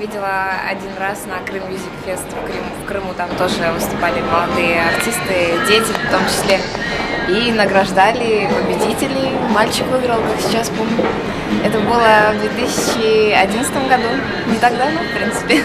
видела один раз на Крым Music Fest в Крыму, там тоже выступали молодые артисты, дети в том числе, и награждали победителей. Мальчик выиграл, как сейчас помню. Это было в 2011 году, не так давно, в принципе.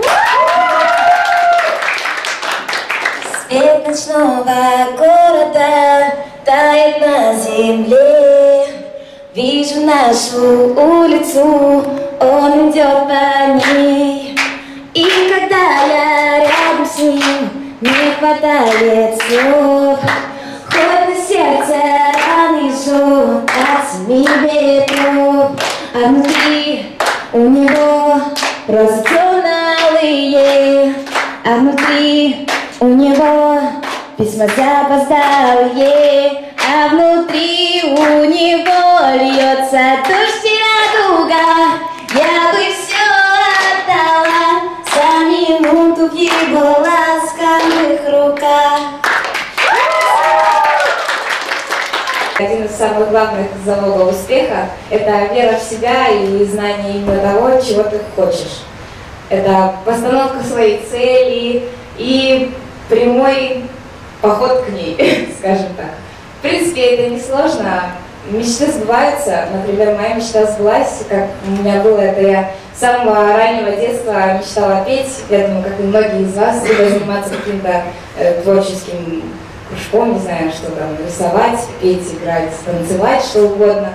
Свет ночного города тает на земле. Вижу нашу улицу, он идет по ней. И когда я рядом с ним, не хватает слов. Хоть на сердце раны жжет от 7 ветров, а внутри у него розы темно-алые, а внутри у него письма запоздалые, а внутри у него льется дождь и радуга. Я бы все отдала за минуту в его ласковых руках. Один из самых главных залогов успеха – это вера в себя и знание именно того, чего ты хочешь. Это постановка своей цели и прямой поход к ней, скажем так. В принципе, это несложно. Мечты сбываются. Например, моя мечта сбылась, как у меня было, это я с самого раннего детства мечтала петь, я думаю, как и многие из вас, либо заниматься каким-то творческим кружком, не знаю, что там, рисовать, петь, играть, танцевать, что угодно.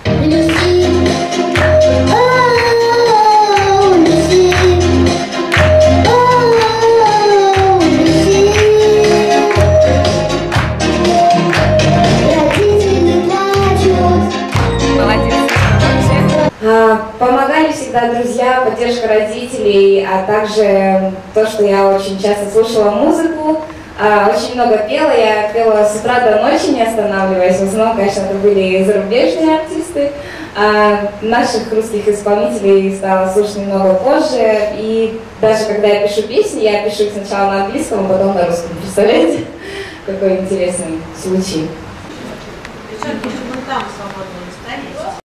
Помогали всегда друзья, поддержка родителей, а также то, что я очень часто слушала музыку, очень много пела, я пела с утра до ночи, не останавливаясь. В основном, конечно, это были зарубежные артисты. Наших русских исполнителей стало слушать немного позже, и даже когда я пишу песни, я пишу их сначала на английском, а потом на русском. Представляете, какой интересный случай.